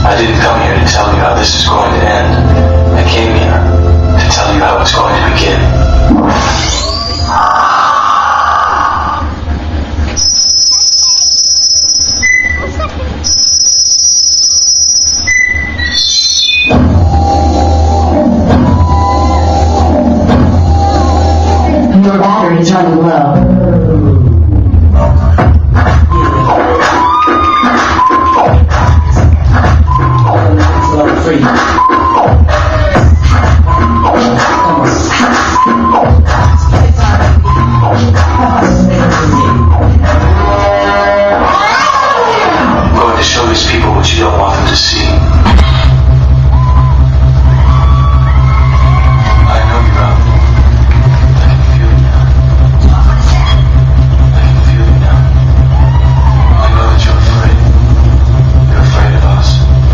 I didn't come here to tell you how this is going to end. I came here to tell you how it's going to begin. Your battery is running low. I'm going to show these people what you don't want them to see. I know you're out there. I can feel you now. I can feel you now. I know that you're afraid. You're afraid of us.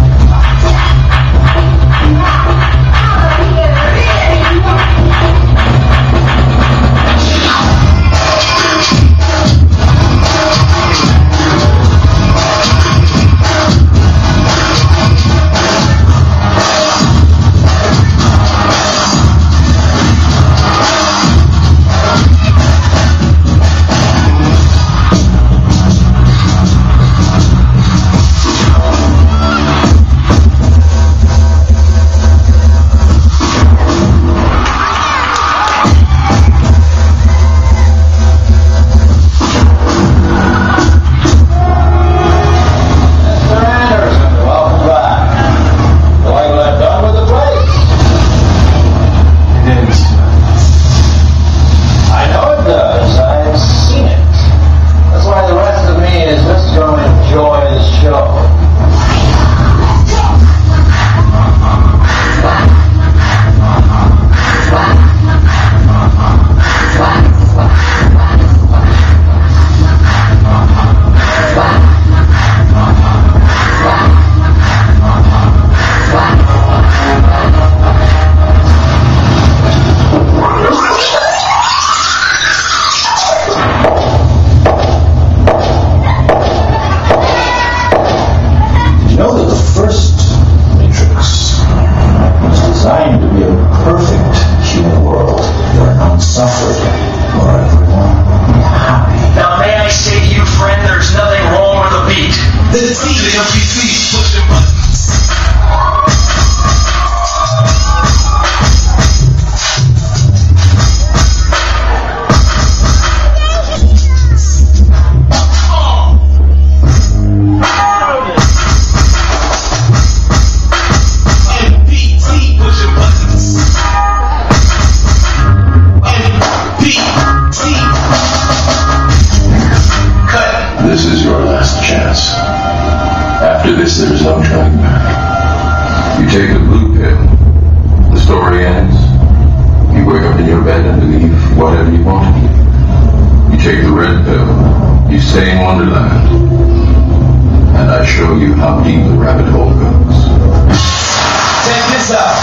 This is your last chance. After this, there is no turning back. You take the blue pill, the story ends. You wake up in your bed and believe whatever you want to believe. You take the red pill, you stay in Wonderland, and I show you how deep the rabbit hole goes. Check this out.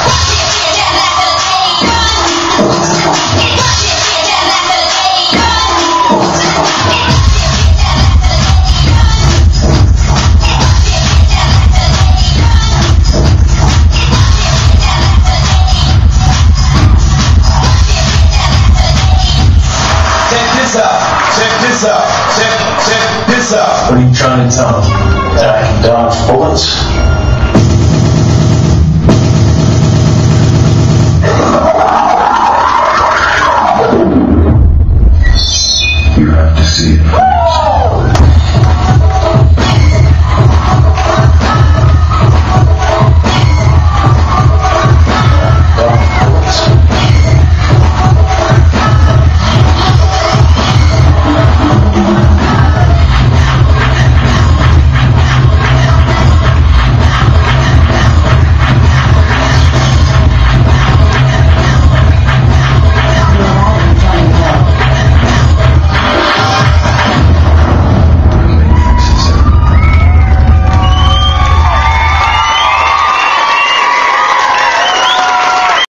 What are you trying to tell them? That I can dodge bullets?